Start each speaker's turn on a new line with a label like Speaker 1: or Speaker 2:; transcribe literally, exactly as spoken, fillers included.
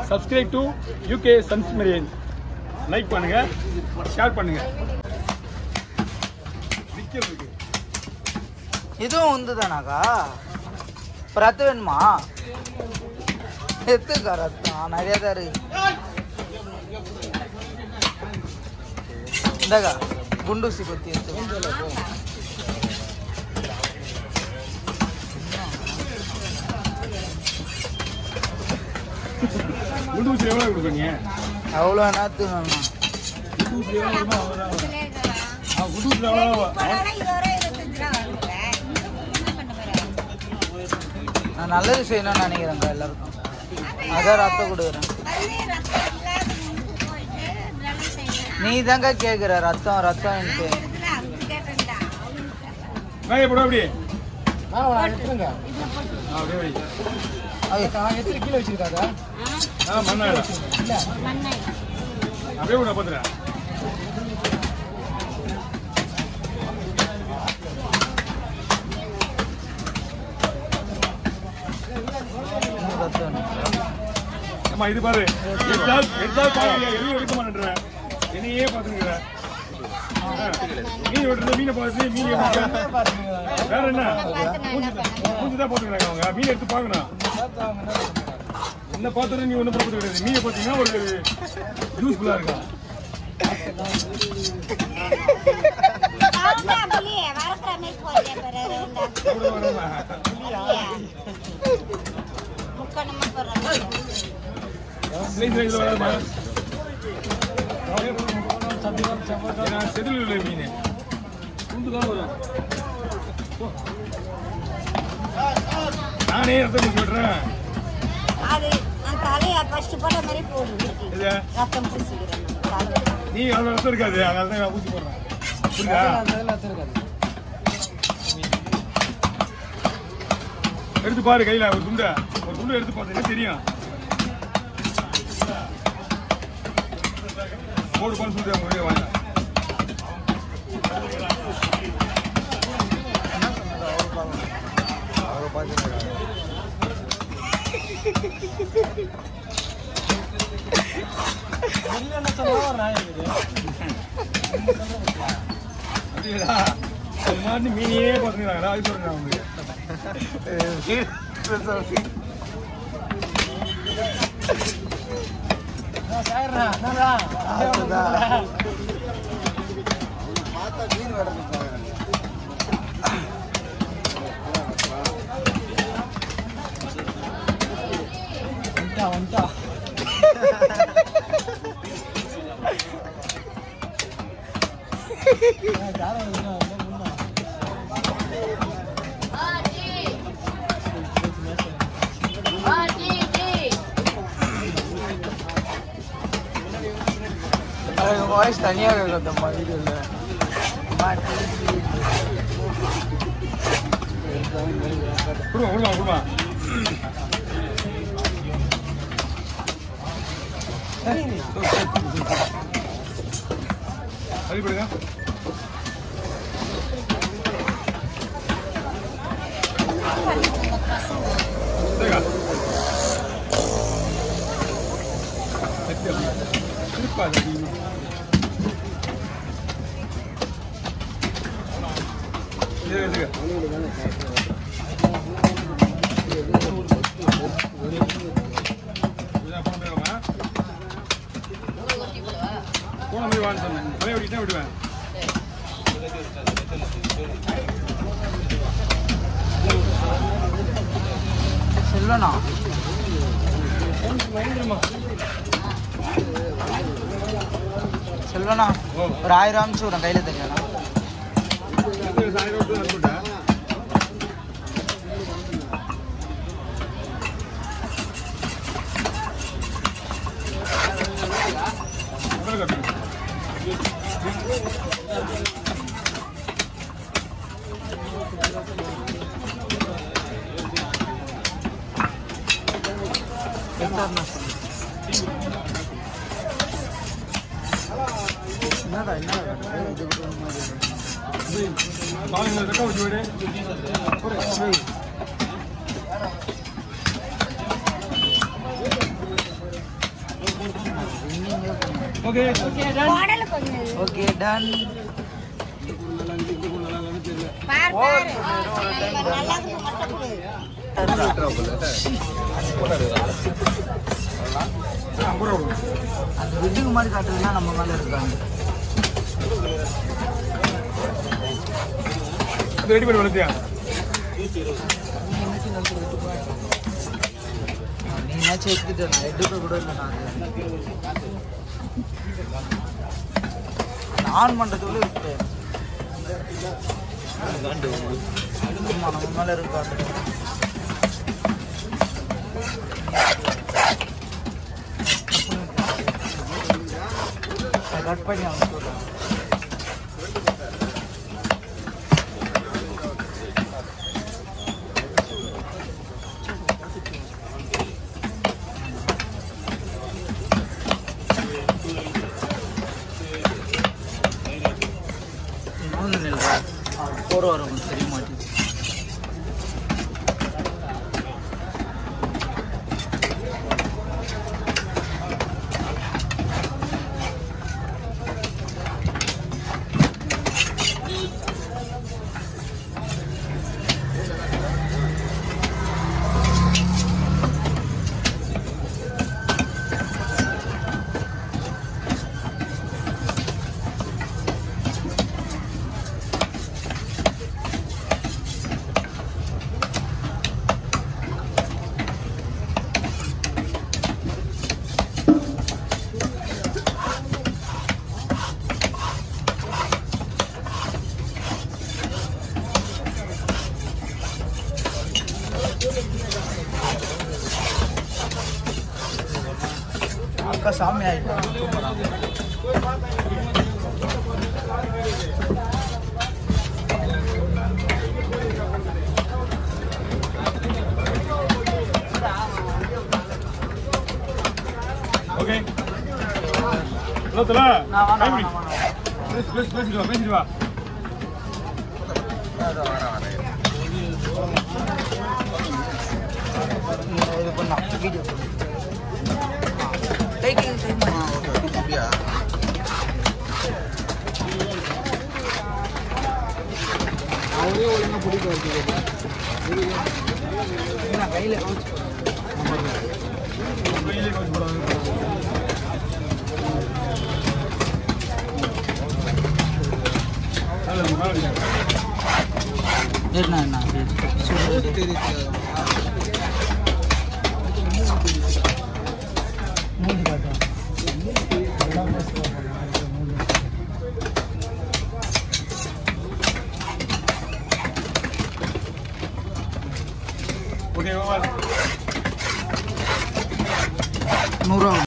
Speaker 1: subscribe to U K Sons Marine. Like பண்ணுங்க, share பண்ணுங்க.
Speaker 2: இதுவும் உந்துதானாக்கா? ரத்தம் வேணுமா? எத்துக்கா ரத்தம் நிறைய தான் இருக்கு. இந்தாக்கா குண்டூசி கொத்தி எடுத்து
Speaker 1: குண்டூசி எவ்வளவு கொடுப்பீங்க?
Speaker 2: அவ்வளோ நாத்து வேணுமா?
Speaker 1: குண்டூசி எவ்வளவு ஆ குண்டூசி எவ்வளவு?
Speaker 2: நான் நல்லது செய்யணும்னு நினைக்கிறேங்க எல்லாருக்கும். அதான் ரத்தம் கொடுக்குறேன். நீ தாங்க கேட்குற ரத்தம் ரத்தம் எனக்கு
Speaker 1: எத்தனை கிலோ வச்சிருக்காங்க? அப்படியே கூட பார்த்துறேன். அம்மா இது பாரு, எடுத்தால் எடுத்தால் பாருங்க, எதுவும் எடுக்க மாட்டேன்றேன், என்னையே பார்த்துக்கிறேன். மீன் வெட்டுறது, மீனை பார்த்து மீன் வேற என்ன மூஞ்சி தான் பார்த்துக்கிறாங்க அவங்க. மீன் எடுத்து பார்க்கணும். என்ன பார்த்துட்டு நீ ஒன்றும் பார்த்து கிடையாது. மீனை பார்த்தீங்கன்னா ஒரு யூஸ்ஃபுல்லாக இருக்கும். செதில் உள்ள மீன் துண்டுதான் வரும். நானே ரத்தம் பூசி விடுறேன். நீ அவ்வளோ ரத்தம் இருக்காது, அதனால தான் நான் ஊசி போடுறேன். புரியுதா? எடுத்து பாரு கையில ஒரு துண்டை, ஒரு துண்டு எடுத்து பார்த்தீங்கன்னா தெரியும். போடு பண்ண சொல்லிட்டு அவங்க வாங்க. மீனையே பார்த்துக்கிறாங்களா? அது சொல்றேன் அவங்களுக்கு.
Speaker 2: வாய்ஸ் தனியாக இருக்கத்தம்மா வீடியோவில்.
Speaker 1: கொடுமா கொடுமா கொடுமா. சரிப்படுங்க. போன மாதிரி வாங்க சொன்னேன். பழைய விட்டு விடுவேன்.
Speaker 2: செல்வனா செல்வனா ஒரு ஆயிரம் அனுப்பிச்சு விடுறேன் கையில் தெரியும். என்னடா என்ன
Speaker 1: பாருங்க ரெக்க விட்டு விடு. Okay
Speaker 2: okay done. அந்த விட்டுக்கு மாதிரி காட்டுறதுனா நம்ம மேல இருக்காங்க.
Speaker 1: ரெடி பண்ணி வளர்த்தியா
Speaker 2: நீனாச்சும் எடுத்துட்டேன். நான் எடுக்க கூட இல்லை. நான் ஆன் பண்றதுக்குள்ள விட்டேன். நம்ம மேல இருக்காங்க. கட் பண்ணி அவங்க சொல்றேன். போற வரும் தெரிய மாட்டேங்குது. அக்கா சாமி ஆயிட்டாங்க.
Speaker 1: ஓகே ஹலோ தல
Speaker 2: நான் வாடா
Speaker 1: ப்ளீஸ்
Speaker 2: வாடா
Speaker 1: ப்ளீஸ் பேசிட்டு வா பேசிட்டு வா
Speaker 2: இது பண்ணா வீடியோ டேக்கிங் டைம். ஆ ஓகே அப்படியே அவரே ஒழுங்கா பிடிக்க வைக்கிறது. நான் கையில கவுச்சு
Speaker 1: கையிலே கொஞ்சம் போடுவாங்க.
Speaker 2: என்ன என்ன மூஞ்சி காட்டும்.
Speaker 1: ஓகே
Speaker 2: நூறுரூவா